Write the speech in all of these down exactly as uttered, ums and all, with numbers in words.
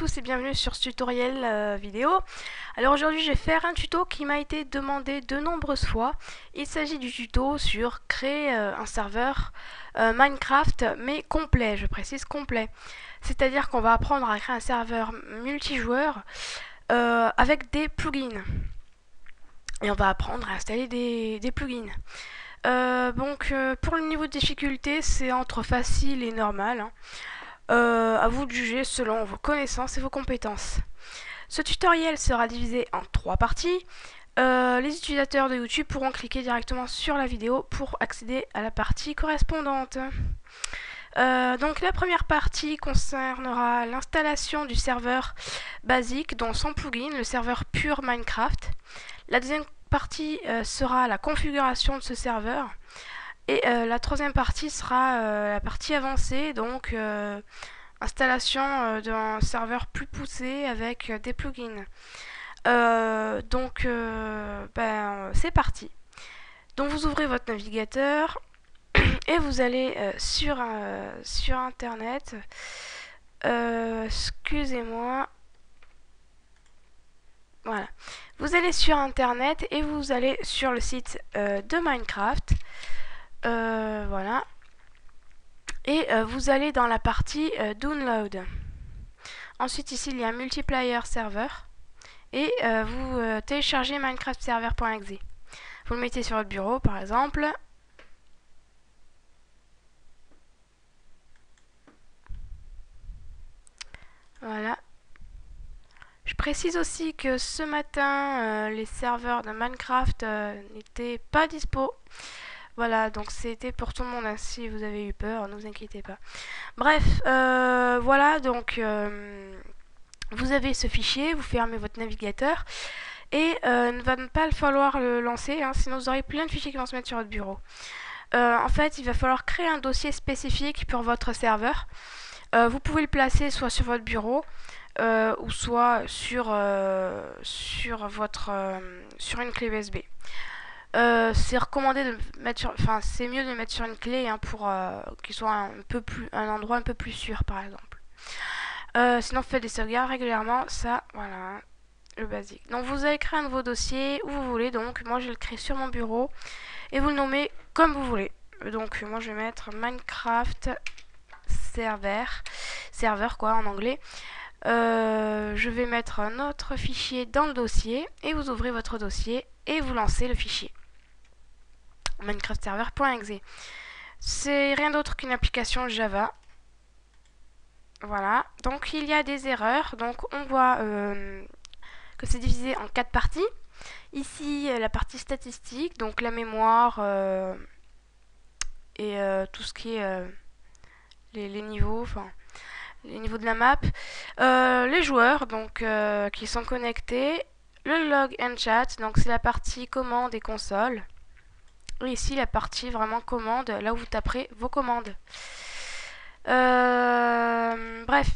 tous et bienvenue sur ce tutoriel euh, vidéo. Alors aujourd'hui je vais faire un tuto qui m'a été demandé de nombreuses fois. Il s'agit du tuto sur créer euh, un serveur euh, Minecraft mais complet, je précise complet. C'est-à-dire qu'on va apprendre à créer un serveur multijoueur euh, avec des plugins. Et on va apprendre à installer des, des plugins. Euh, donc euh, pour le niveau de difficulté c'est entre facile et normal. Hein. Euh, à vous de juger selon vos connaissances et vos compétences. Ce tutoriel sera divisé en trois parties. Euh, les utilisateurs de YouTube pourront cliquer directement sur la vidéo pour accéder à la partie correspondante. Euh, donc la première partie concernera l'installation du serveur basique dont son plugin, le serveur pur Minecraft. La deuxième partie euh, sera la configuration de ce serveur. Et euh, la troisième partie sera euh, la partie avancée, donc euh, installation euh, d'un serveur plus poussé avec euh, des plugins. Euh, donc euh, ben, c'est parti. Donc vous ouvrez votre navigateur et vous allez euh, sur, euh, sur internet. Euh, excusez-moi. Voilà. Vous allez sur internet et vous allez sur le site euh, de Minecraft. Euh, voilà. Et euh, vous allez dans la partie euh, Download. Ensuite ici il y a Multiplayer Server. Et euh, vous euh, téléchargez Minecraft Server point exe. Vous le mettez sur votre bureau par exemple. Voilà. Je précise aussi que ce matin euh, les serveurs de Minecraft euh, n'étaient pas dispo. Voilà, donc c'était pour tout le monde, hein. Si vous avez eu peur, ne vous inquiétez pas. Bref, euh, voilà, donc euh, vous avez ce fichier, vous fermez votre navigateur et euh, il ne va pas falloir le lancer, hein, sinon vous aurez plein de fichiers qui vont se mettre sur votre bureau. Euh, en fait, il va falloir créer un dossier spécifique pour votre serveur. Euh, vous pouvez le placer soit sur votre bureau euh, ou soit sur, euh, sur, votre, euh, sur une clé U S B. Euh, c'est recommandé de mettre sur, enfin c'est mieux de le mettre sur une clé hein, pour euh, qu'il soit un peu plus, un endroit un peu plus sûr par exemple. Euh, sinon faites des sauvegardes régulièrement, ça voilà le basique. Donc vous allez créer un nouveau dossier où vous voulez, donc moi je le crée sur mon bureau et vous le nommez comme vous voulez. Donc moi je vais mettre Minecraft server, serveur quoi en anglais. Euh, je vais mettre un autre fichier dans le dossier et vous ouvrez votre dossier et vous lancez le fichier. Minecraft Server point exe. C'est rien d'autre qu'une application Java. Voilà, donc il y a des erreurs. Donc on voit euh, que c'est divisé en quatre parties. Ici, la partie statistique, donc la mémoire euh, et euh, tout ce qui est euh, les, les niveaux, enfin les niveaux de la map. Euh, les joueurs, donc euh, qui sont connectés. Le log and chat, donc c'est la partie commande et console. Et ici la partie vraiment commande, là où vous taperez vos commandes. Euh, bref.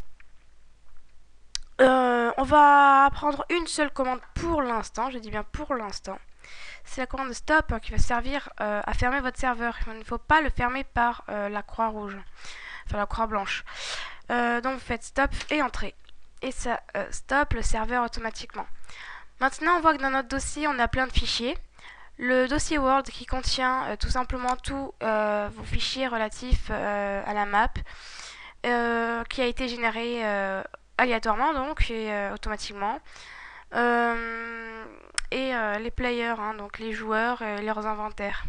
Euh, on va prendre une seule commande pour l'instant, je dis bien pour l'instant. C'est la commande stop qui va servir euh, à fermer votre serveur. Il ne faut pas le fermer par euh, la croix rouge, enfin la croix blanche. Euh, donc vous faites stop et entrée. Et ça euh, stop le serveur automatiquement. Maintenant on voit que dans notre dossier on a plein de fichiers. Le dossier Word qui contient euh, tout simplement tous euh, vos fichiers relatifs euh, à la map euh, qui a été généré euh, aléatoirement donc et euh, automatiquement. Euh, et euh, les players, hein, donc les joueurs et leurs inventaires.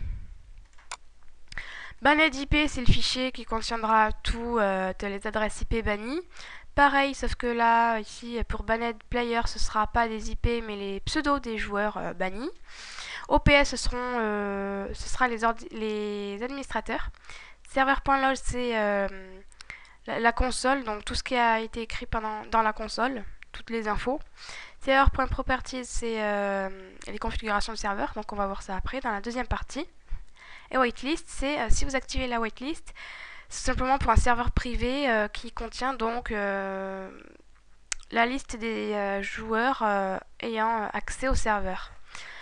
Banned I P, c'est le fichier qui contiendra tout euh, les adresses I P bannies. Pareil, sauf que là, ici, pour Banned Player, ce ne sera pas des I P, mais les pseudos des joueurs euh, bannis. O P S, ce, seront, euh, ce sera les, les administrateurs. Server.log, c'est euh, la, la console, donc tout ce qui a été écrit pendant, dans la console, toutes les infos. Server.properties, c'est euh, les configurations de serveur, donc on va voir ça après dans la deuxième partie. Et whitelist, c'est euh, si vous activez la whitelist, c'est simplement pour un serveur privé euh, qui contient donc euh, la liste des euh, joueurs euh, ayant accès au serveur.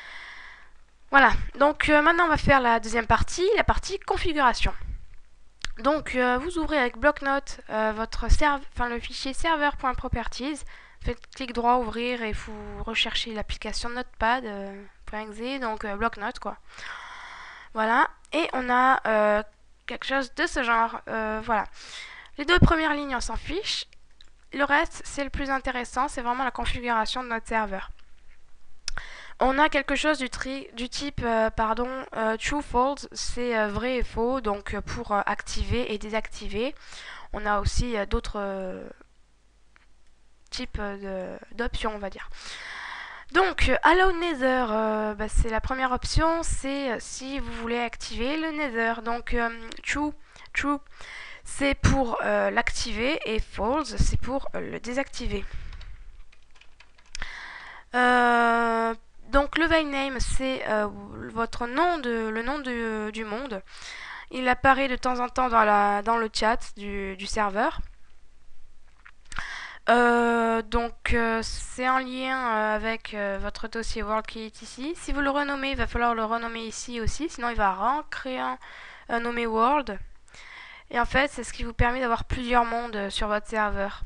Voilà, donc euh, maintenant on va faire la deuxième partie, la partie configuration. Donc euh, vous ouvrez avec bloc-notes euh, votre serve, enfin le fichier server.properties. Faites clic droit, ouvrir et vous recherchez l'application Notepad. Euh, .exe, donc euh, bloc-notes quoi. Voilà. Et on a euh, quelque chose de ce genre. Euh, voilà. Les deux premières lignes, on s'en fiche. Le reste, c'est le plus intéressant, c'est vraiment la configuration de notre serveur. On a quelque chose du, tri, du type euh, pardon, euh, true false, c'est euh, vrai et faux, donc euh, pour euh, activer et désactiver. On a aussi euh, d'autres euh, types d'options, on va dire. Donc, euh, Allow Nether, euh, bah, c'est la première option, c'est euh, si vous voulez activer le Nether. Donc, euh, True, True, c'est pour euh, l'activer et False, c'est pour euh, le désactiver. Euh, donc, Level Name, c'est euh, votre nom, de, le nom de, du monde. Il apparaît de temps en temps dans, la, dans le chat du, du serveur. Euh, donc euh, c'est en lien euh, avec euh, votre dossier World qui est ici. Si vous le renommez, il va falloir le renommer ici aussi, sinon il va recréer un, un nommé World. Et en fait, c'est ce qui vous permet d'avoir plusieurs mondes sur votre serveur.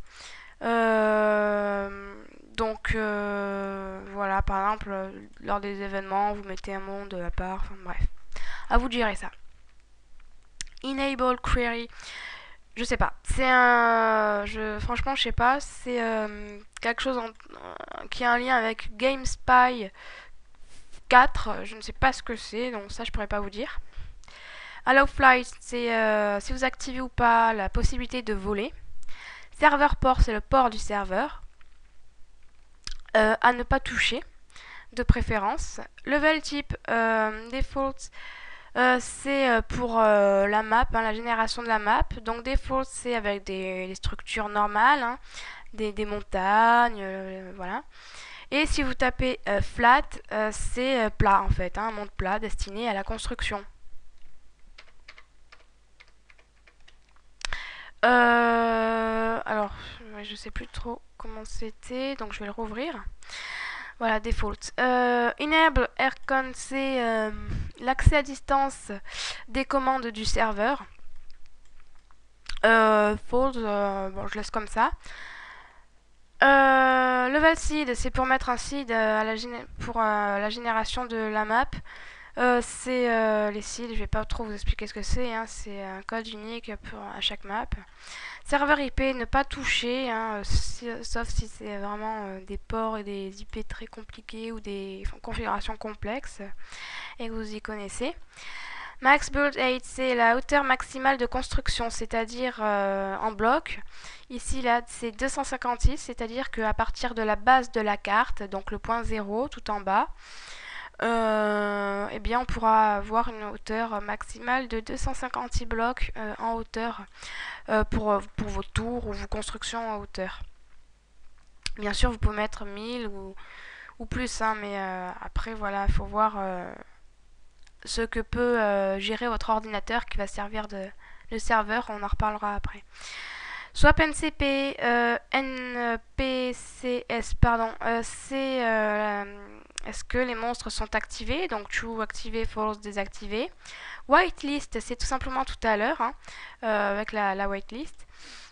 Euh, donc euh, voilà, par exemple, lors des événements, vous mettez un monde à part. Enfin bref, à vous de gérer ça. Enable query. Je sais pas. C'est un. Je, franchement, je sais pas. C'est euh, quelque chose en, euh, qui a un lien avec GameSpy quatre. Je ne sais pas ce que c'est, donc ça, je pourrais pas vous dire. Allow Flight, c'est euh, si vous activez ou pas la possibilité de voler. Server port, c'est le port du serveur. Euh, à ne pas toucher, de préférence. Level type, euh, default. Euh, c'est euh, pour euh, la map, hein, la génération de la map. Donc default, c'est avec des, des structures normales, hein, des, des montagnes, euh, voilà. Et si vous tapez euh, flat, euh, c'est euh, plat en fait, hein, un monde plat destiné à la construction. Euh, alors, je sais plus trop comment c'était, donc je vais le rouvrir. Voilà, default. Euh, enable aircon, c'est euh, l'accès à distance des commandes du serveur. Euh, false, euh, bon, je laisse comme ça. Euh, level seed, c'est pour mettre un seed à la pour euh, la génération de la map. Euh, c'est euh, les seeds, je vais pas trop vous expliquer ce que c'est, hein, c'est un code unique pour, à chaque map. Serveur I P, ne pas toucher, hein, si, sauf si c'est vraiment euh, des ports et des I P très compliqués ou des enfin, configurations complexes et que vous y connaissez. Max Build Height, c'est la hauteur maximale de construction, c'est-à-dire euh, en bloc. Ici, là, c'est deux cent cinquante-six, c'est-à-dire qu'à partir de la base de la carte, donc le point zéro tout en bas, euh, eh bien, on pourra avoir une hauteur maximale de deux cent cinquante-six blocs euh, en hauteur euh, pour, pour vos tours ou vos constructions en hauteur. Bien sûr, vous pouvez mettre mille ou, ou plus, hein, mais euh, après, voilà, il faut voir euh, ce que peut euh, gérer votre ordinateur qui va servir de, de serveur. On en reparlera après. Swap N C P, euh, N P C S, pardon, euh, c'est euh, est-ce que les monstres sont activés, donc true activé, false désactivé. Whitelist, c'est tout simplement tout à l'heure, hein, euh, avec la, la whitelist.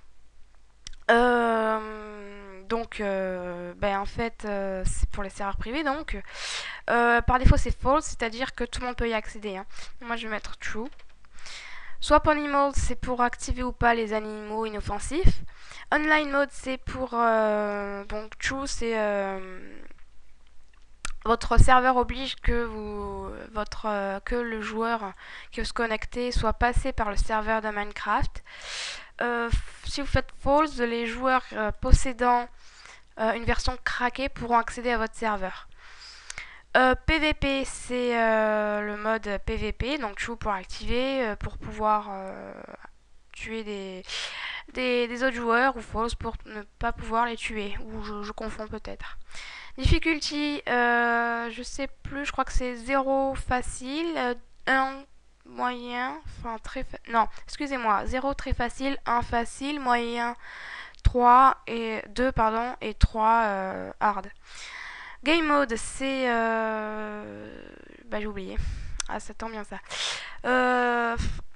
Euh, donc, euh, ben en fait, euh, c'est pour les serveurs privés, donc euh, par défaut c'est false, c'est-à-dire que tout le monde peut y accéder, hein. Moi je vais mettre true. Swap Animals, c'est pour activer ou pas les animaux inoffensifs. Online Mode, c'est pour... Euh, bon, True, c'est... Euh, votre serveur oblige que, vous, votre, euh, que le joueur qui veut se connecter soit passé par le serveur de Minecraft. Euh, si vous faites False, les joueurs euh, possédant euh, une version craquée pourront accéder à votre serveur. Euh, P V P, c'est euh, le mode P V P, donc True pour activer, euh, pour pouvoir euh, tuer des, des, des, autres joueurs, ou False pour ne pas pouvoir les tuer, ou je, je confonds peut-être. Difficulty, euh, je sais plus, je crois que c'est zéro facile, euh, un moyen, enfin très fa non, excusez-moi, zéro très facile, un facile, moyen trois et deux pardon et trois euh, hard. Game mode, c'est euh... bah j'ai oublié. Ah, ça tombe bien ça. Euh...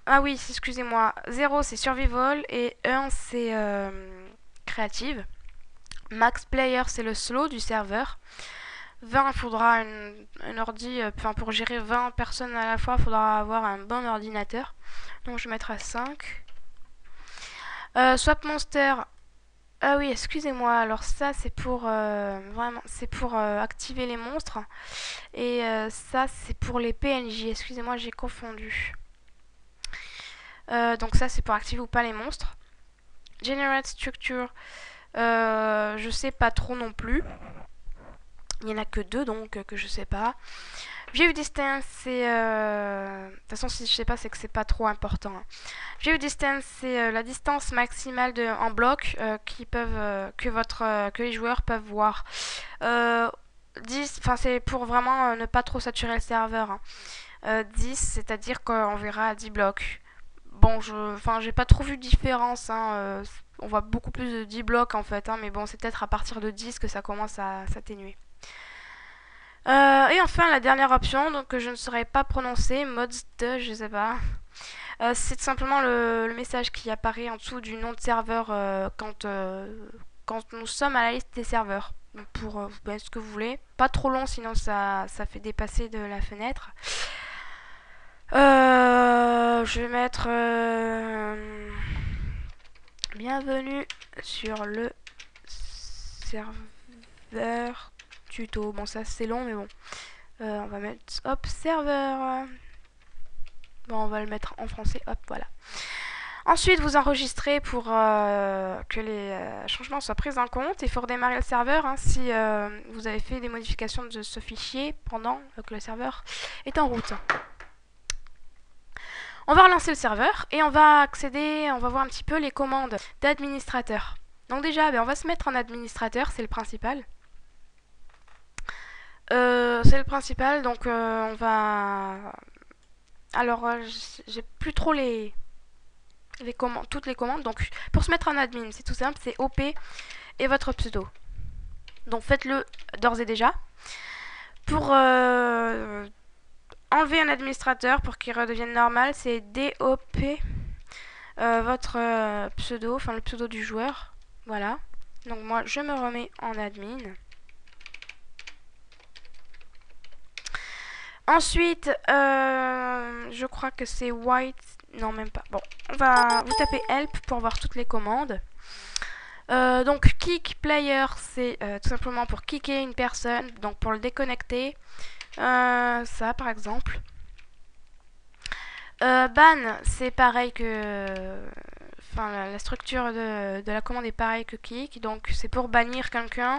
Ah oui, excusez-moi. zéro c'est survival et un c'est euh, créative. Max player c'est le slow du serveur. vingt, il faudra une, un ordi, euh, enfin pour gérer vingt personnes à la fois, il faudra avoir un bon ordinateur. Donc je vais mettre à cinq. Euh, swap monster. Ah oui, excusez-moi. Alors ça c'est pour euh, vraiment, c'est pour euh, activer les monstres et euh, ça c'est pour les P N J. Excusez-moi, j'ai confondu. Euh, donc ça c'est pour activer ou pas les monstres. Generate structure. Euh, je sais pas trop non plus. Il y en a que deux donc euh, que je sais pas. View distance, c'est... Euh... De toute façon, si je sais pas, c'est que c'est pas trop important. Hein. View distance, c'est euh, la distance maximale de, en bloc euh, qui peuvent, euh, que, votre, euh, que les joueurs peuvent voir. Euh, dix, enfin, c'est pour vraiment euh, ne pas trop saturer le serveur. Hein. Euh, dix, c'est-à-dire qu'on verra à dix blocs. Bon, je, enfin, j'ai pas trop vu de différence. Hein. Euh, on voit beaucoup plus de dix blocs en fait. Hein, mais bon, c'est peut-être à partir de dix que ça commence à s'atténuer. Euh, et enfin, la dernière option, donc que je ne saurais pas prononcer, mods de, je sais pas. Euh, c'est tout simplement le, le message qui apparaît en dessous du nom de serveur euh, quand, euh, quand nous sommes à la liste des serveurs. Donc pour euh, ben, ce que vous voulez. Pas trop long, sinon ça, ça fait dépasser de la fenêtre. Euh, je vais mettre euh, bienvenue sur le serveur tuto. Bon, ça c'est long, mais bon. Euh, on va mettre, hop, serveur. Bon, on va le mettre en français, hop, voilà. Ensuite, vous enregistrez pour euh, que les euh, changements soient pris en compte. Il faut redémarrer le serveur hein, si euh, vous avez fait des modifications de ce fichier pendant que le serveur est en route. On va relancer le serveur et on va accéder, on va voir un petit peu les commandes d'administrateur. Donc déjà, ben, on va se mettre en administrateur, c'est le principal. Euh, c'est le principal, donc euh, on va... Alors, euh, j'ai plus trop les... Les commandes, toutes les commandes. Donc, pour se mettre en admin, c'est tout simple, c'est O P et votre pseudo. Donc, faites-le d'ores et déjà. Pour euh, enlever un administrateur, pour qu'il redevienne normal, c'est D O P, euh, votre euh, pseudo, enfin le pseudo du joueur. Voilà. Donc, moi, je me remets en admin. Ensuite, euh, je crois que c'est white. Non, même pas. Bon, on va vous tapez help pour voir toutes les commandes. Euh, donc kick player, c'est euh, tout simplement pour kicker une personne, donc pour le déconnecter. Euh, ça, par exemple. Euh, ban, c'est pareil que. Enfin, la, la structure de, de la commande est pareille que kick, donc c'est pour bannir quelqu'un.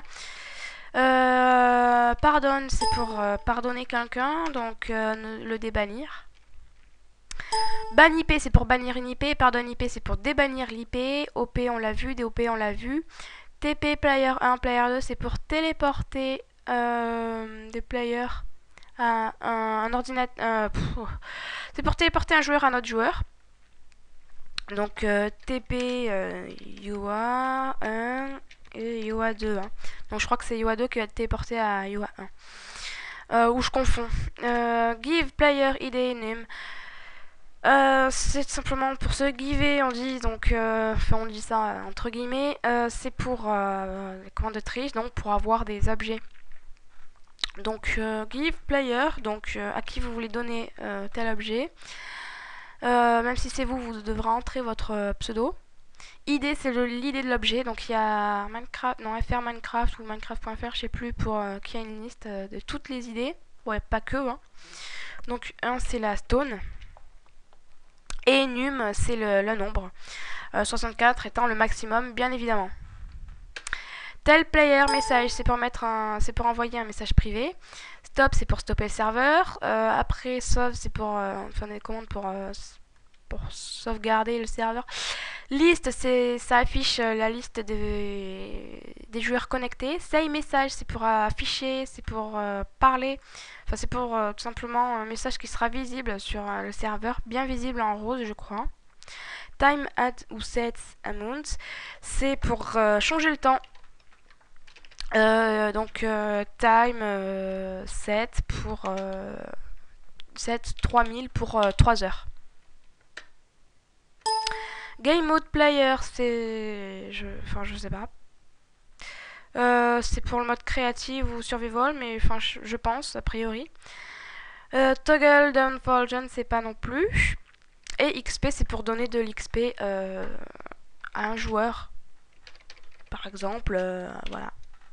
Euh, pardonne, c'est pour euh, pardonner quelqu'un, donc euh, le débannir. Ban I P, c'est pour bannir une I P. Pardonne I P, c'est pour débannir l'I P. O P, on l'a vu. D O P, on l'a vu. T P player un, player deux, c'est pour téléporter euh, des players à un, un ordinateur. Euh, c'est pour téléporter un joueur à un autre joueur. Donc euh, T P euh, U A un et U A deux. Hein. Donc je crois que c'est U A deux qui va être téléporté à U A un. Euh, ou je confonds. Euh, give player I D name. Euh, c'est simplement pour se giver, on dit donc, euh, enfin on dit ça euh, entre guillemets, euh, c'est pour euh, les commandes de triche, donc pour avoir des objets. Donc euh, give player, donc euh, à qui vous voulez donner euh, tel objet. Euh, même si c'est vous, vous devrez entrer votre euh, pseudo. I D, c'est l'I D de l'objet, donc il y a Minecraft, non F R Minecraft ou Minecraft point F R, je sais plus, pour euh, qui a une liste euh, de toutes les I D. Ouais, pas que. Hein. Donc un c'est la stone. Et num, c'est le, le nombre. Euh, soixante-quatre étant le maximum, bien évidemment. Tel player message, c'est pour mettre un, c'est pour envoyer un message privé. Stop, c'est pour stopper le serveur. Euh, après, sauve, c'est pour euh, faire des commandes pour, euh, pour sauvegarder le serveur. Liste, c'est ça affiche la liste des, des joueurs connectés. Say message, c'est pour afficher, c'est pour euh, parler. Enfin, c'est pour euh, tout simplement un message qui sera visible sur euh, le serveur, bien visible en rose, je crois. Time add ou set amount, c'est pour euh, changer le temps. Euh, donc euh, time euh, set pour euh, set trois mille pour euh, trois heures. Game Mode Player, c'est... Je... Enfin, je sais pas. Euh, c'est pour le mode créatif ou survival, mais enfin, je, je pense, a priori. Euh, toggle Downfall, je ne sais pas non plus. Et X P, c'est pour donner de l'X P euh, à un joueur. Par exemple, euh, voilà.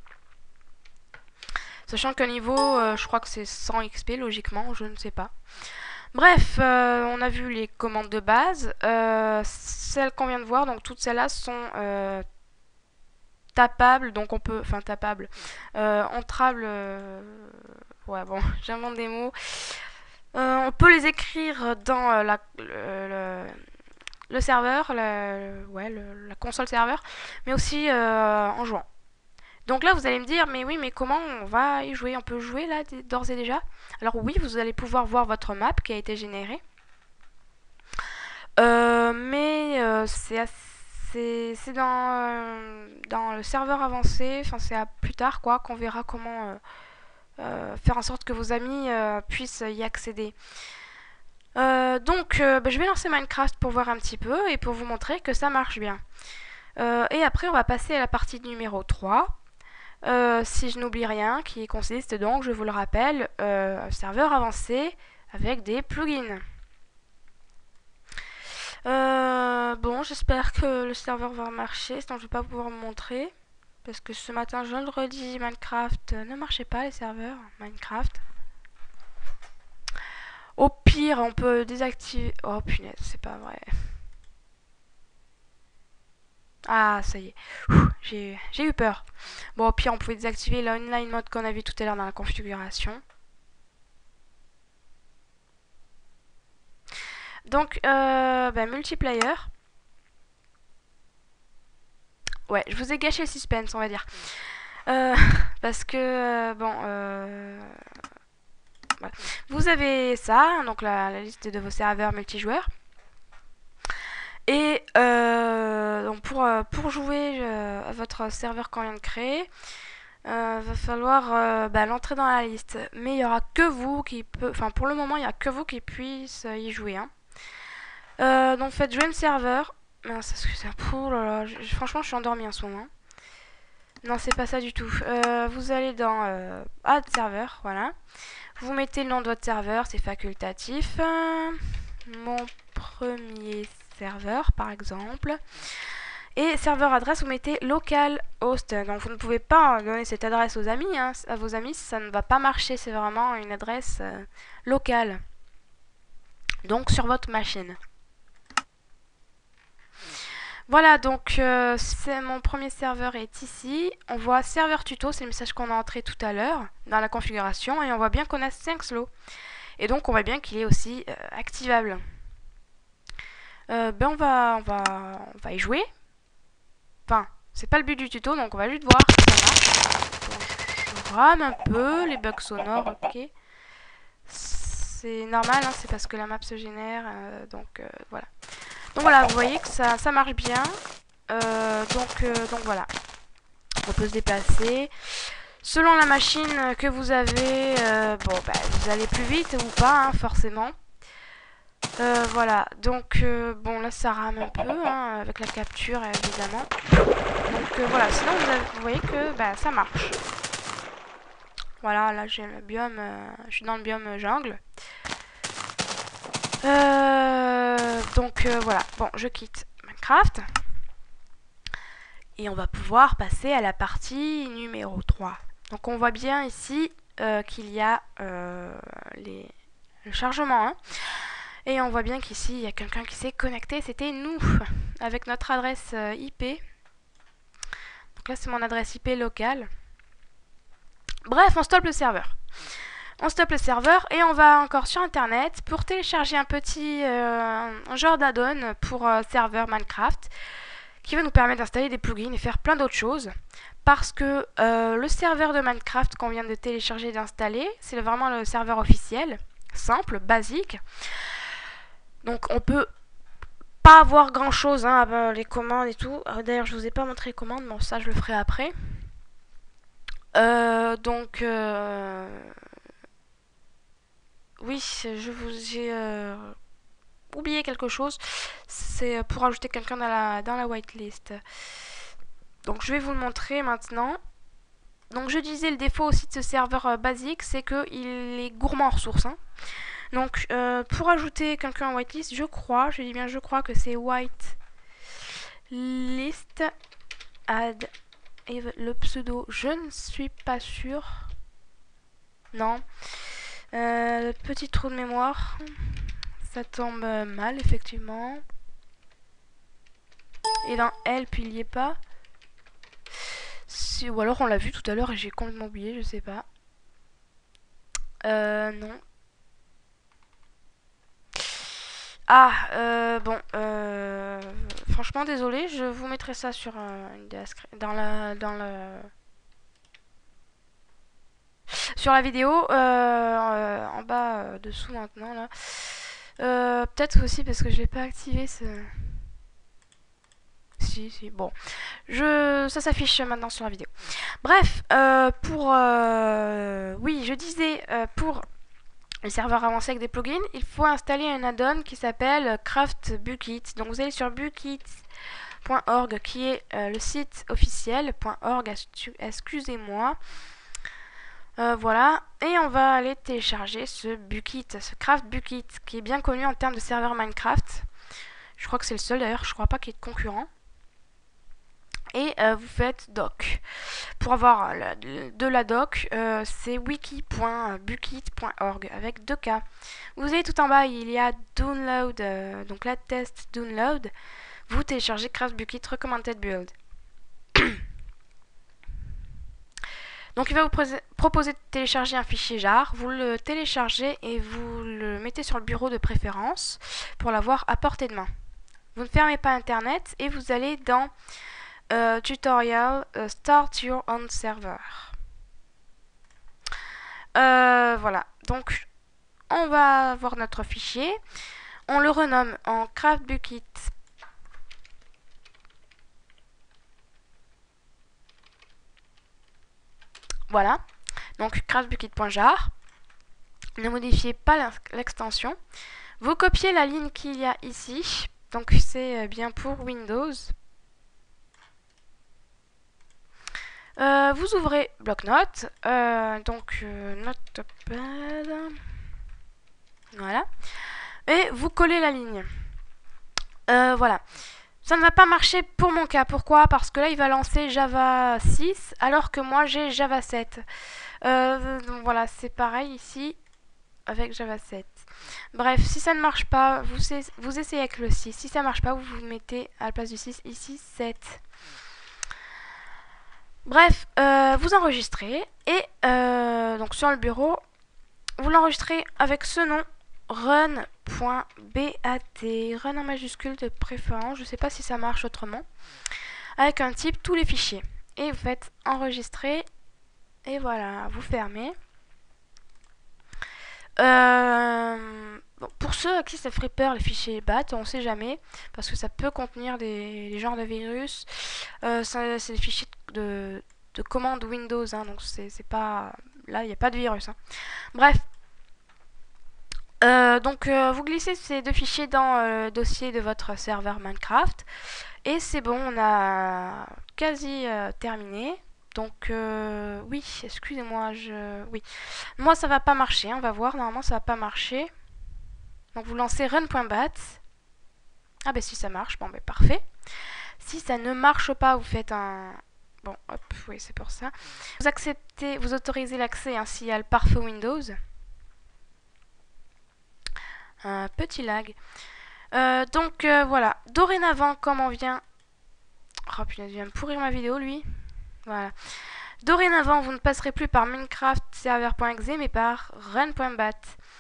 Sachant que niveau, euh, je crois que c'est cent X P, logiquement, je ne sais pas. Bref, euh, on a vu les commandes de base. Euh, celles qu'on vient de voir, donc toutes celles-là sont euh, tapables, donc on peut... Enfin, tapables. Euh, entrables... Euh, ouais, bon, j'invente des mots. Euh, on peut les écrire dans euh, la, le, le, le serveur, la, ouais, le, la console serveur, mais aussi euh, en jouant. Donc là, vous allez me dire, mais oui, mais comment on va y jouer? On peut jouer là, d'ores et déjà? Alors oui, vous allez pouvoir voir votre map qui a été générée. Euh, mais euh, c'est assez... C'est dans, euh, dans le serveur avancé, enfin c'est à plus tard quoi, qu'on verra comment euh, euh, faire en sorte que vos amis euh, puissent y accéder. Euh, donc euh, bah, je vais lancer Minecraft pour voir un petit peu et pour vous montrer que ça marche bien. Euh, et après on va passer à la partie numéro trois. Euh, si je n'oublie rien, qui consiste donc, je vous le rappelle, euh, un serveur avancé avec des plugins. Euh, bon, j'espère que le serveur va marcher, sinon je ne vais pas pouvoir vous montrer. Parce que ce matin, je le redis, Minecraft euh, ne marchait pas, les serveurs Minecraft. Au pire, on peut désactiver... Oh punaise, c'est pas vrai. Ah, ça y est. J'ai eu peur. Bon, au pire, on pouvait désactiver la online mode qu'on a vu tout à l'heure dans la configuration. Donc, euh, bah, multiplayer. Ouais, je vous ai gâché le suspense, on va dire. Euh, parce que, euh, bon, euh, voilà. Vous avez ça, donc la, la liste de vos serveurs multijoueurs. Et euh, donc pour, euh, pour jouer euh, à votre serveur qu'on vient de créer, euh, va falloir euh, bah, l'entrer dans la liste. Mais il n'y aura que vous qui peut, enfin pour le moment il n'y a que vous qui puissiez y jouer. Hein. Euh, donc faites jouer le serveur. Mince, est-ce que ça pour là, là, je, franchement je suis endormie en ce moment. Non, c'est pas ça du tout. Euh, vous allez dans euh, Add serveur, voilà. Vous mettez le nom de votre serveur, c'est facultatif. Euh, mon premier serveur, par exemple. Et serveur adresse, vous mettez localhost. Donc vous ne pouvez pas donner cette adresse aux amis, hein. À vos amis, ça ne va pas marcher. C'est vraiment une adresse euh, locale. Donc sur votre machine. Voilà, donc euh, c'est mon premier serveur est ici. On voit serveur tuto, c'est le message qu'on a entré tout à l'heure dans la configuration. Et on voit bien qu'on a cinq slots. Et donc on voit bien qu'il est aussi euh, activable. Euh, ben on va, on, va, on va y jouer. Enfin, c'est pas le but du tuto, donc on va juste voir si ça marche. Bon, je rame un peu, les bugs sonores, ok. C'est normal, hein, c'est parce que la map se génère, euh, donc euh, voilà. Donc voilà, vous voyez que ça, ça marche bien. Euh, donc, euh, donc voilà. On peut se déplacer. Selon la machine que vous avez, euh, bon, bah, vous allez plus vite ou pas, hein, forcément. Euh, voilà, donc euh, bon là ça rame un peu hein, avec la capture évidemment. Donc euh, voilà, sinon vous, avez, vous voyez que bah, ça marche. Voilà, là j'ai le biome, euh, je suis dans le biome jungle. Euh, donc euh, voilà, bon je quitte Minecraft. Et on va pouvoir passer à la partie numéro trois. Donc on voit bien ici euh, qu'il y a euh, les, le chargement. Hein. Et on voit bien qu'ici, il y a quelqu'un qui s'est connecté. C'était nous, avec notre adresse I P. Donc là, c'est mon adresse I P locale. Bref, on stoppe le serveur. On stoppe le serveur et on va encore sur Internet pour télécharger un petit euh, un genre d'add-on pour euh, serveur Minecraft qui va nous permettre d'installer des plugins et faire plein d'autres choses. Parce que euh, le serveur de Minecraft qu'on vient de télécharger et d'installer, c'est vraiment le serveur officiel, simple, basique. Donc on peut pas avoir grand chose, hein, ben, les commandes et tout. D'ailleurs je vous ai pas montré les commandes, bon ça je le ferai après. Euh, donc euh... oui, je vous ai... Euh... oublié quelque chose, c'est pour ajouter quelqu'un dans la, dans la whitelist. Donc je vais vous le montrer maintenant. Donc je disais, le défaut aussi de ce serveur euh, basique, c'est qu'il est gourmand en ressources. Hein. Donc euh, pour ajouter quelqu'un en whitelist, je crois, je dis bien je crois que c'est whitelist add et le pseudo, je ne suis pas sûre. Non. Euh, petit trou de mémoire. Ça tombe mal, effectivement. Et dans L, puis il n'y est pas. Si, ou alors on l'a vu tout à l'heure et j'ai complètement oublié, je sais pas. Euh, non. Ah, euh, bon, euh, franchement désolé, je vous mettrai ça sur euh, une dans la, dans le, sur la vidéo, euh, euh, en bas, euh, dessous maintenant là. Euh, Peut-être aussi parce que je l'ai pas activé ce. Si, si, bon. Je, ça s'affiche maintenant sur la vidéo. Bref, euh, pour... Euh, oui, je disais, euh, pour le serveur avancé avec des plugins, il faut installer un add-on qui s'appelle Craft Bukkit. Donc vous allez sur bukkit point org qui est euh, le site officiel, .org, excusez-moi. Euh, voilà, et on va aller télécharger ce Bukkit, ce Craft Bukkit, qui est bien connu en termes de serveur Minecraft. Je crois que c'est le seul d'ailleurs, je crois pas qu'il y ait de concurrent. Et euh, vous faites doc. Pour avoir la, de la doc, euh, c'est wiki point bukkit point org avec deux K. Vous avez tout en bas, il y a download, euh, donc la test download. Vous téléchargez Craft Bukkit Recommended Build. Donc il va vous proposer de télécharger un fichier jar. Vous le téléchargez et vous le mettez sur le bureau de préférence pour l'avoir à portée de main. Vous ne fermez pas internet et vous allez dans Uh, tutorial uh, start your own server. Euh, voilà, donc on va avoir notre fichier, on le renomme en Craft Bukkit. Voilà, donc craft bukkit point jar. Ne modifiez pas l'extension. Vous copiez la ligne qu'il y a ici, donc c'est bien pour Windows. Euh, vous ouvrez bloc-notes, euh, donc euh, notepad, voilà, et vous collez la ligne. Euh, voilà, ça ne va pas marcher pour mon cas. Pourquoi? Parce que là il va lancer Java six alors que moi j'ai Java sept. Euh, donc voilà, c'est pareil ici avec Java sept. Bref, si ça ne marche pas, vous, vous essayez avec le six. Si ça ne marche pas, vous vous mettez à la place du six ici sept. Bref, euh, vous enregistrez et euh, donc sur le bureau, vous l'enregistrez avec ce nom, run.bat, run en majuscule de préférence, je ne sais pas si ça marche autrement, avec un type tous les fichiers. Et vous faites enregistrer et voilà, vous fermez. Euh, bon, pour ceux à qui ça ferait peur les fichiers bat, on ne sait jamais, parce que ça peut contenir des, des genres de virus. Euh, c'est des fichiers de, de commande Windows, hein, donc c'est pas... Là, il n'y a pas de virus. Hein. Bref. Euh, donc, euh, vous glissez ces deux fichiers dans euh, le dossier de votre serveur Minecraft. Et c'est bon, on a quasi euh, terminé. Donc, euh, oui, excusez-moi, je... Oui. Moi, ça va pas marcher, on va voir. Normalement, ça va pas marcher. Donc, vous lancez run.bat. Ah, ben si ça marche, bon, ben parfait. Si ça ne marche pas, vous faites un... Bon, hop, oui, c'est pour ça. Vous acceptez, vous autorisez l'accès ainsi à le pare-feu Windows. Un petit lag. Euh, donc, euh, voilà. Dorénavant, comme on vient... Oh, putain, il vient me pourrir ma vidéo, lui. Voilà. Dorénavant, vous ne passerez plus par Minecraft server.exe, mais par run.bat.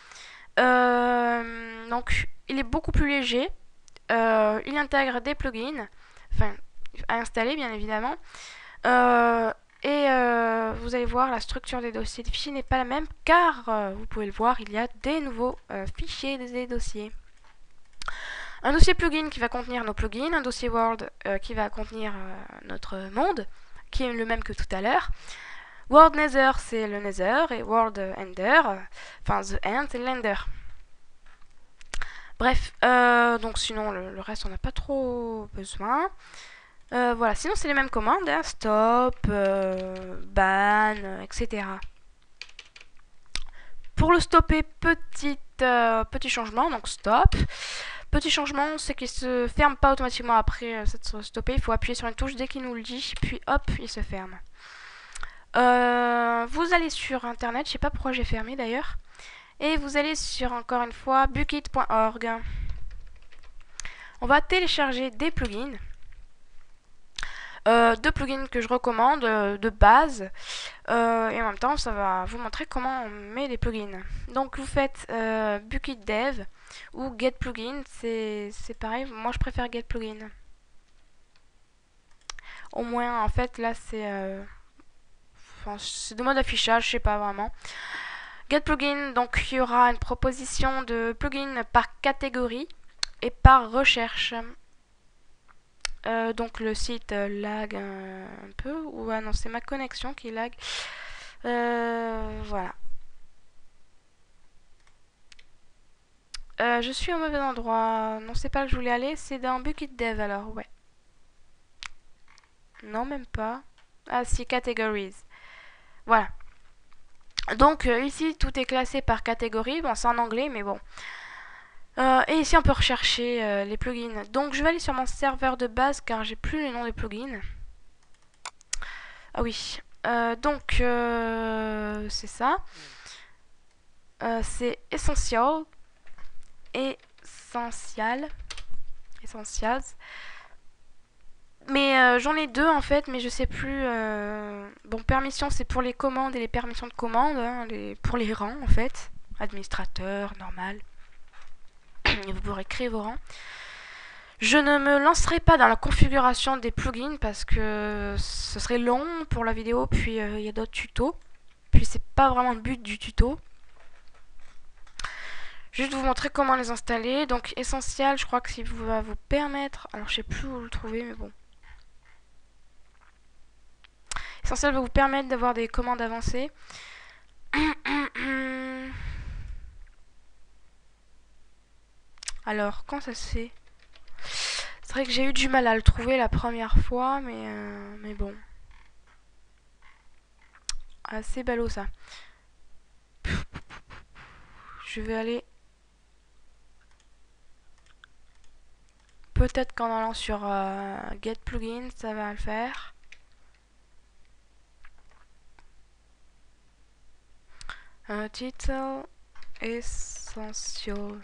Euh, donc, il est beaucoup plus léger. Euh, il intègre des plugins, enfin, à installer, bien évidemment. Euh, et euh, vous allez voir, la structure des dossiers des fichiers n'est pas la même, car, euh, vous pouvez le voir, il y a des nouveaux euh, fichiers, des dossiers. Un dossier plugin qui va contenir nos plugins, un dossier World euh, qui va contenir euh, notre monde, qui est le même que tout à l'heure. World Nether, c'est le Nether, et World Ender, euh, enfin The End, c'est l'Ender. Bref, euh, donc sinon le, le reste on n'a pas trop besoin. Euh, voilà, sinon c'est les mêmes commandes, hein, stop, euh, ban, euh, et cetera. Pour le stopper, petit, euh, petit changement, donc stop. Petit changement, c'est qu'il se ferme pas automatiquement après euh, s'être stoppé. Il faut appuyer sur une touche dès qu'il nous le dit, puis hop, il se ferme. Euh, vous allez sur internet, je sais pas pourquoi j'ai fermé d'ailleurs, et vous allez sur encore une fois bukit point org. On va télécharger des plugins. Euh, deux plugins que je recommande euh, de base, euh, et en même temps ça va vous montrer comment on met les plugins. Donc vous faites euh, Bukit Dev ou Get Plugin, c'est pareil, moi je préfère Get Plugin. Au moins en fait là c'est euh, enfin, c'est de mode affichage, je sais pas vraiment. Get Plugin, donc il y aura une proposition de plugins par catégorie et par recherche. Euh, donc le site euh, lag un, un peu, ou ah non c'est ma connexion qui lag. Euh, voilà. Euh, je suis au mauvais endroit. Non, c'est pas là que je voulais aller, c'est dans Bukit Dev alors, ouais. Non, même pas. Ah si, Categories. Voilà. Donc euh, ici tout est classé par catégorie. Bon, c'est en anglais, mais bon. Euh, et ici on peut rechercher euh, les plugins. Donc je vais aller sur mon serveur de base car j'ai plus les noms des plugins. Ah oui. Euh, donc euh, c'est ça. Euh, c'est Essential. Essential. Essentials. Mais euh, j'en ai deux en fait, mais je sais plus. Euh... Bon, permission c'est pour les commandes et les permissions de commande, hein, les... pour les rangs en fait. Administrateur, normal. Et vous pourrez créer vos rangs. Je ne me lancerai pas dans la configuration des plugins parce que ce serait long pour la vidéo, puis il euh, y a d'autres tutos. Puis c'est pas vraiment le but du tuto. Juste vous montrer comment les installer. Donc Essential, je crois que ça va vous permettre. Alors je sais plus où le trouver, mais bon. Essential va vous permettre d'avoir des commandes avancées. Alors, quand ça se fait? C'est vrai que j'ai eu du mal à le trouver la première fois, mais, euh, mais bon. Assez ballot ça. Je vais aller... Peut-être qu'en allant sur euh, Get Plugin, ça va le faire. Un title essential.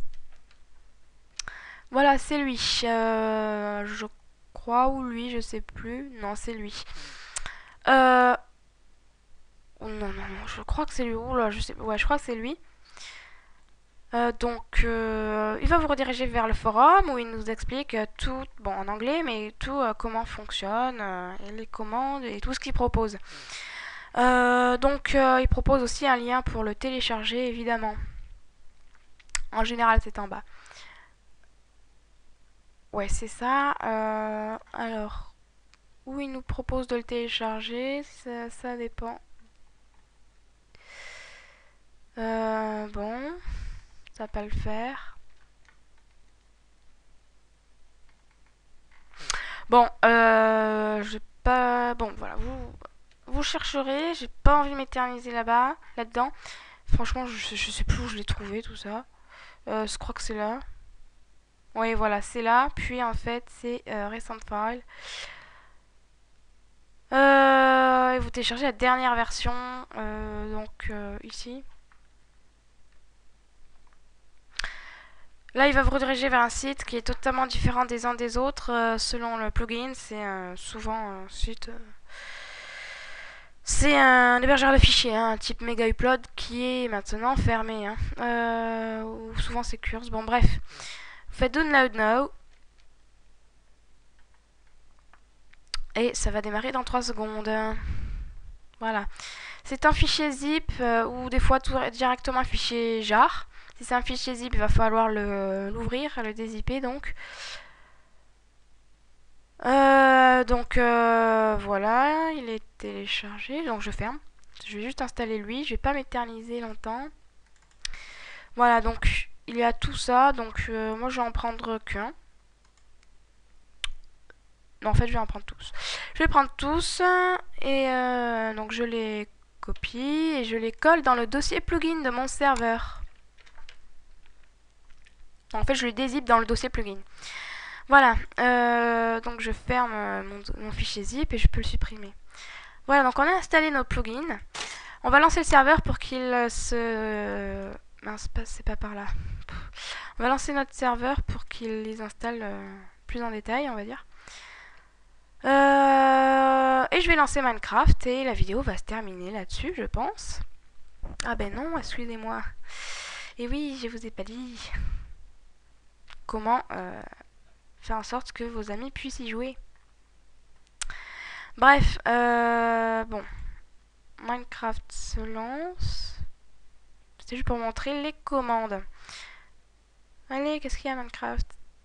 Voilà, c'est lui. Euh, je crois, ou lui, je sais plus. Non, c'est lui. Euh... Oh, non, non, non, je crois que c'est lui. Oula, je sais... Ouais, je crois que c'est lui. Euh, donc, euh, il va vous rediriger vers le forum où il nous explique tout, bon en anglais, mais tout euh, comment fonctionne, euh, et les commandes et tout ce qu'il propose. Euh, donc, euh, il propose aussi un lien pour le télécharger, évidemment. En général, c'est en bas. Ouais, c'est ça. Euh, alors, où il nous propose de le télécharger, ça, ça dépend. Euh, bon, ça va pas le faire. Bon, euh, je vais pas... Bon, voilà, vous, vous chercherez. J'ai pas envie de m'éterniser là-bas, là-dedans. Franchement, je, je sais plus où je l'ai trouvé, tout ça. Euh, je crois que c'est là. Oui, voilà, c'est là. Puis, en fait, c'est euh, Recent File. Euh, et vous téléchargez la dernière version. Euh, donc, euh, ici. Là, il va vous rediriger vers un site qui est totalement différent des uns des autres. Euh, selon le plugin, c'est euh, souvent un site... Euh, c'est un hébergeur de fichiers, hein, un type Mega Upload qui est maintenant fermé. Hein. Euh, ou souvent c'est Curse. Bon, bref. Vous faites Download Now. Et ça va démarrer dans trois secondes. Voilà. C'est un fichier zip euh, ou des fois tout directement un fichier jar. Si c'est un fichier zip, il va falloir l'ouvrir, le, le dézipper donc. Euh, donc euh, voilà, il est téléchargé, donc je ferme. Je vais juste installer lui, je vais pas m'éterniser longtemps. Voilà, donc il y a tout ça, donc euh, moi je vais en prendre qu'un. Non, en fait, je vais en prendre tous. Je vais prendre tous et euh, donc je les copie et je les colle dans le dossier plugin de mon serveur. En fait, je les dézip dans le dossier plugin. Voilà, euh, donc je ferme mon, mon fichier zip et je peux le supprimer. Voilà, donc on a installé nos plugins. On va lancer le serveur pour qu'il se... Mince, c'est pas par là. On va lancer notre serveur pour qu'il les installe euh, plus en détail, on va dire. Euh, et je vais lancer Minecraft et la vidéo va se terminer là-dessus, je pense. Ah ben non, excusez-moi. Et oui, je vous ai pas dit comment euh, faire en sorte que vos amis puissent y jouer. Bref, euh, bon. Minecraft se lance. C'était juste pour montrer les commandes. Allez, qu'est-ce qu'il y a Minecraft?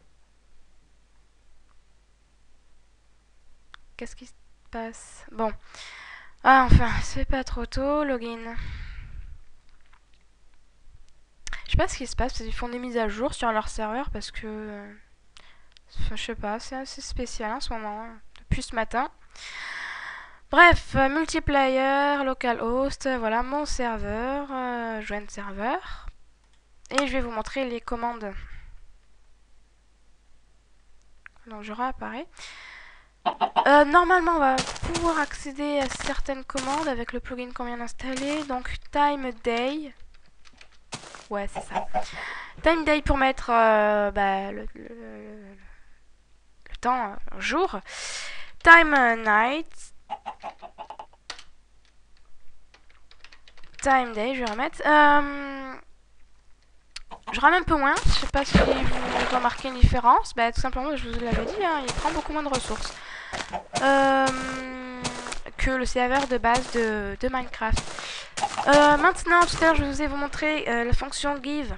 Qu'est-ce qui se passe? Bon. Ah, enfin, c'est pas trop tôt. Login. Je sais pas ce qui se passe, parce qu'ils font des mises à jour sur leur serveur parce que... Enfin, je sais pas, c'est assez spécial en ce moment, hein, depuis ce matin. Bref, euh, multiplayer, localhost, voilà mon serveur, euh, joindre serveur. Et je vais vous montrer les commandes. Donc je réapparais. Euh, normalement, on va pouvoir accéder à certaines commandes avec le plugin qu'on vient d'installer. Donc time day. Ouais, c'est ça. Time day pour mettre euh, bah, le, le, le, le temps euh, jour. Time night. Time day, je vais remettre. Euh, je rame un peu moins. Je sais pas si vous remarquez une différence. Bah, tout simplement, je vous l'avais dit, hein, il prend beaucoup moins de ressources. Euh, que le serveur de base de, de Minecraft. Euh, maintenant, tout à l'heure, je vous ai vous montré euh, la fonction give.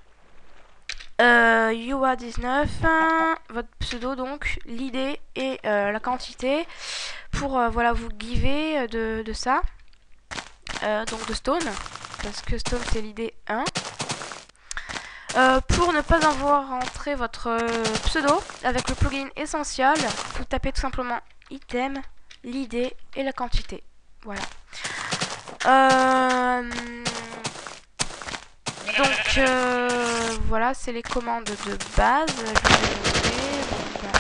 Euh, U A dix-neuf, hein, votre pseudo donc, l'I D et euh, la quantité pour euh, voilà vous giver de, de ça. Euh, donc de stone, parce que stone c'est l'I D un. Euh, pour ne pas avoir entré votre euh, pseudo avec le plugin essentiel, vous tapez tout simplement item, l'I D et la quantité. Voilà. Euh, donc euh, voilà, c'est les commandes de base. Je vais vous montrer.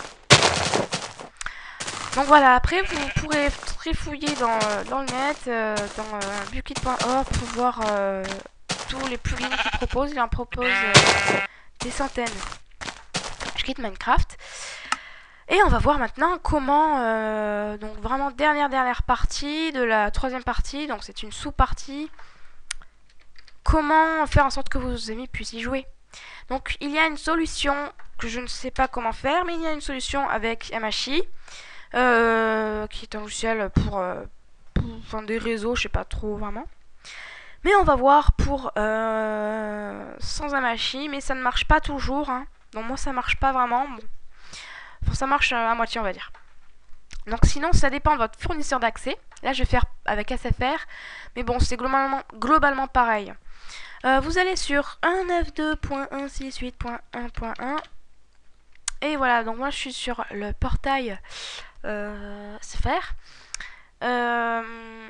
Donc voilà, après vous pourrez trifouiller dans, dans le net, euh, dans euh, bukit point org pour voir euh, tous les plugins qu'il propose. Il en propose euh, des centaines. Je quitte Minecraft. Et on va voir maintenant comment, euh, donc vraiment dernière dernière partie de la troisième partie, donc c'est une sous-partie, comment faire en sorte que vos amis puissent y jouer. Donc il y a une solution que je ne sais pas comment faire, mais il y a une solution avec M H I, euh, qui est un logiciel pour, euh, pour enfin, des réseaux, je sais pas trop vraiment. Mais on va voir pour euh, sans M H I, mais ça ne marche pas toujours, hein. Donc moi ça marche pas vraiment. Bon. Enfin, ça marche à moitié on va dire. Donc sinon ça dépend de votre fournisseur d'accès. Là je vais faire avec S F R, mais bon c'est globalement, globalement pareil. Euh, vous allez sur un neuf neuf deux point un six huit point un point un et voilà, donc moi je suis sur le portail euh, S F R. Euh,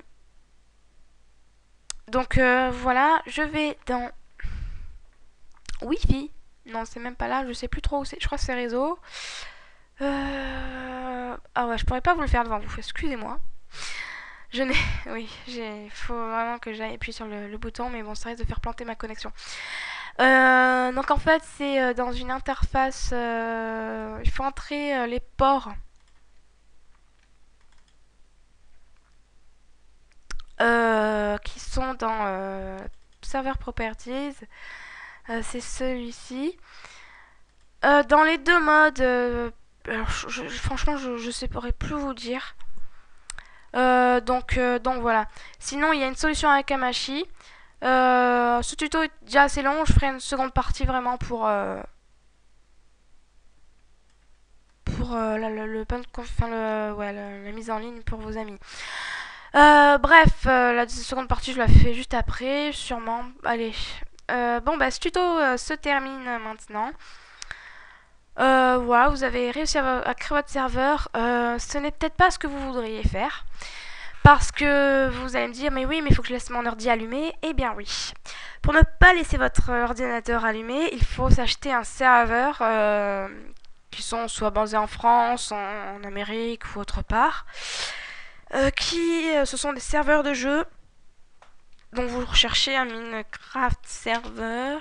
donc euh, voilà, je vais dans Wi-Fi. Non c'est même pas là, je sais plus trop où c'est, je crois que c'est réseau. Euh... Ah ouais, je pourrais pas vous le faire devant vous, excusez-moi. Je n'ai... Oui, il faut vraiment que j'aille appuyer sur le, le bouton, mais bon, ça risque de faire planter ma connexion. Euh, donc en fait, c'est euh, dans une interface... Euh, il faut entrer euh, les ports. Euh, qui sont dans euh, Server Properties. Euh, c'est celui-ci. Euh, dans les deux modes... Euh, alors, je, je, franchement, je ne saurais plus vous dire. Euh, donc, euh, donc voilà. Sinon, il y a une solution avec Amashi. Euh, ce tuto est déjà assez long. Je ferai une seconde partie vraiment pour euh, pour euh, la, le, le, enfin, le, ouais, la, la mise en ligne pour vos amis. Euh, bref, euh, la seconde partie, je la fais juste après, sûrement. Allez, Euh, bon, bah, ce tuto euh, se termine maintenant. Euh, voilà, vous avez réussi à, à créer votre serveur. Euh, ce n'est peut-être pas ce que vous voudriez faire. Parce que vous allez me dire, mais oui, mais il faut que je laisse mon ordi allumé. Eh bien oui. Pour ne pas laisser votre ordinateur allumé, il faut s'acheter un serveur euh, qui sont soit basés en France, en, en Amérique ou autre part. Euh, qui, euh, ce sont des serveurs de jeu. Donc vous recherchez un Minecraft server.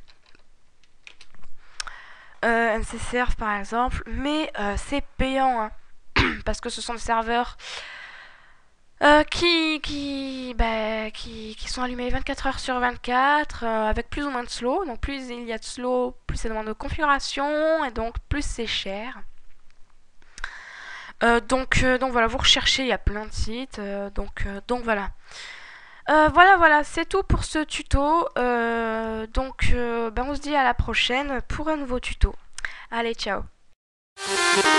Euh, N C Serve par exemple. Mais euh, c'est payant. Hein, parce que ce sont des serveurs Euh, qui, qui, bah, qui, qui sont allumés vingt-quatre heures sur vingt-quatre, euh, avec plus ou moins de slow. Donc plus il y a de slow, plus ça demande de configuration, et donc plus c'est cher. Euh, donc, euh, donc voilà, vous recherchez, il y a plein de sites. Euh, donc, euh, donc voilà. Euh, voilà, voilà, c'est tout pour ce tuto. Euh, donc, euh, ben on se dit à la prochaine pour un nouveau tuto. Allez, ciao.